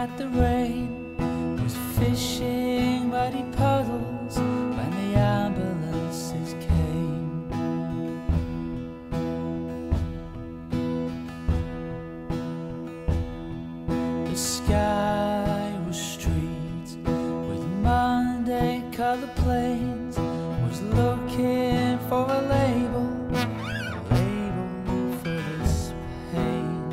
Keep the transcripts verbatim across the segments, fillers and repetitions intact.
at the rain, was fishing muddy puddles when the ambulances came. The sky was streets with Monday colored planes, was looking for a label, a label for this pain.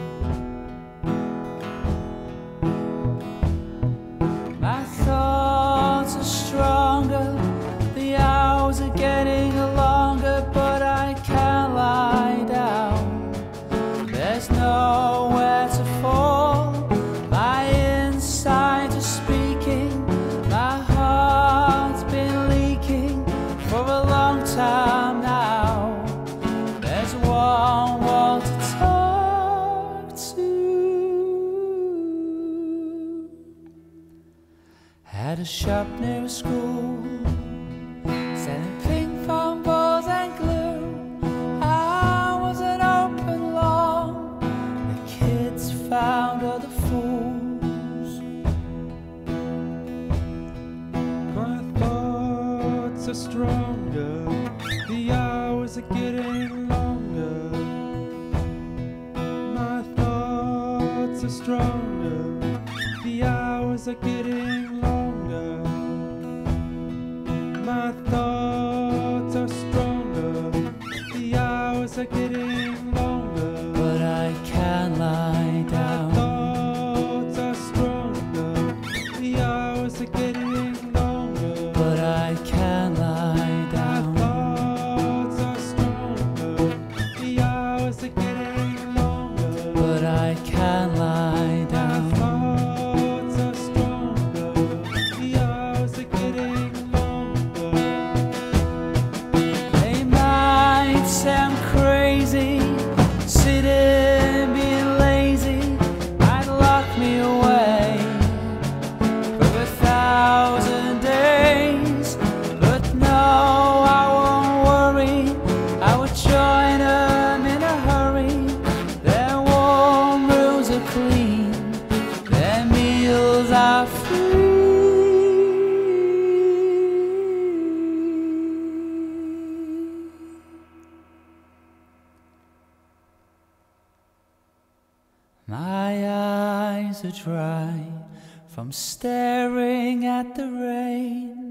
My thoughts are stronger, the hours are getting longer, but I can't lie down. There's nowhere to fall, my insides are speaking, my heart's been leaking for a long time now. There's one wall to talk to. Had a shop near a school, selling ping pong balls and glue. I was an open lawn, the kids found other fools. My thoughts are stronger, the hours are getting longer. My thoughts are stronger, the hours are getting longer. My thoughts are stronger, the hours are getting longer. But I can't lie down. My thoughts are stronger, the hours are getting longer. But I can't lie down. My thoughts are stronger, the hours are getting longer. But I can't lie down. My thoughts are stronger, the hours are getting longer. They might say I'm crazy, sitting being lazy. Might lock me away for a thousand days, but no, I won't worry. I would join them in a hurry. Their warm rooms are clean, their meals are free. My eyes are dry from staring at the rain.